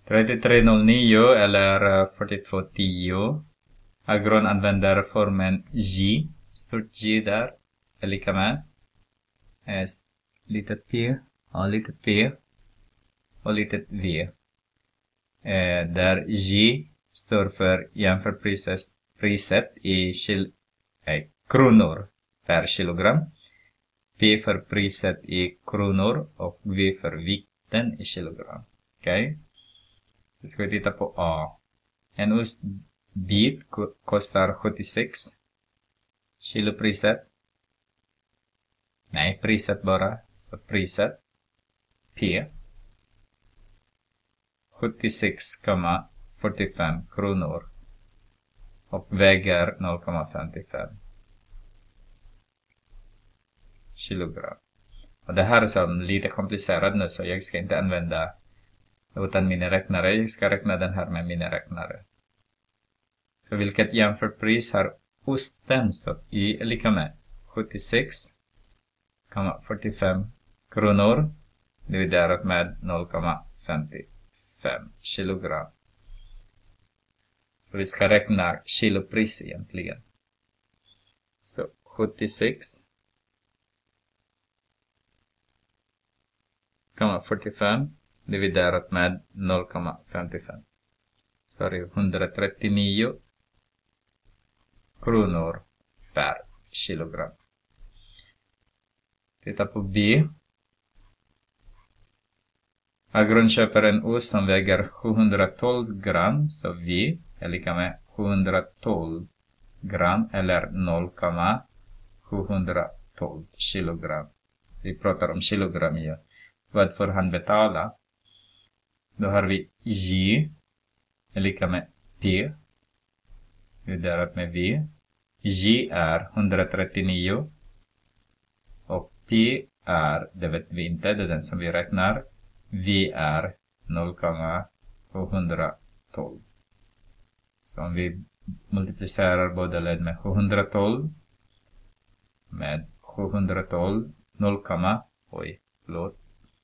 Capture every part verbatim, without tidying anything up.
trettiotre noll nio eller fyrtiotvå tio. Agron använder formen J. Stort J där. Är lika med. Eh, litet P. Ja, litet P. Och litet V. Eh, där J står för jämförpriset priset i kil, nej, kronor per kilogram. P för priset i kronor och V för vikten i kilogram. Okej. Okay. Så ska vi titta på A. En ostbit kostar sjuttiosex. Kilopriset. Nej, priset bara. Så priset. P. sjuttiosex komma fyrtiofem kronor. Och väger noll komma femtiofem kilogram. Och det här är så lite komplicerat nu, så jag ska inte använda utan miniräknare. Jag ska räkna den här med miniräknare. Så vilket jämförpris har osten? Så Y är lika med sjuttiosex komma fyrtiofem kronor dividerat med noll komma femtiofem kilogram. Så vi ska räkna kilopris egentligen. Så sjuttiosex komma fyrtiofem dividerat med noll komma femtiofem. Så är det etthundratrettionio kronor per kilogram. Titta på B. Agron köper en ost som väger sjuhundratolv gram. Så V är lika med sjuhundratolv gram eller noll komma sjuhundratolv kilogram. Vi pratar om kilogram igen. Vad får han betala? Då har vi J är lika med P dividerat med V. J är etthundratrettionio och P är, det vet vi inte, det är den som vi räknar. V är noll komma sjuhundratolv. Så om vi multiplicerar båda led med sjuhundratolv med sjuhundratolv noll, oj, förlåt.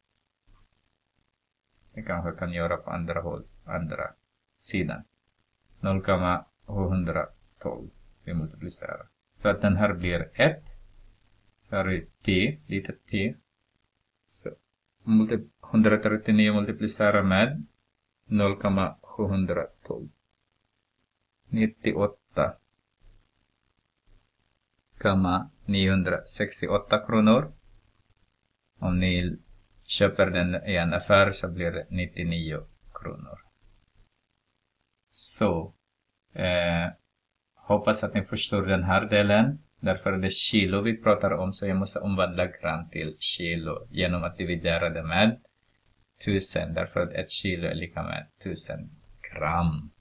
Det kanske kan göra på andra håll, andra sidan. noll komma sjuhundratolv vi multiplicerar. Så att den här blir ett. Så har vi P, litet P. Så etthundratrettionio multiplicerar med noll komma sjuhundratolv. nittioåtta komma niohundrasextioåtta kronor. Om ni köper den i en affär så blir det nittionio kronor. Så eh, hoppas att ni förstår den här delen. Därför är det kilo vi pratar om, så jag måste omvandla gram till kilo genom att dividera det med tusen. Därför att ett kilo är lika med tusen gram.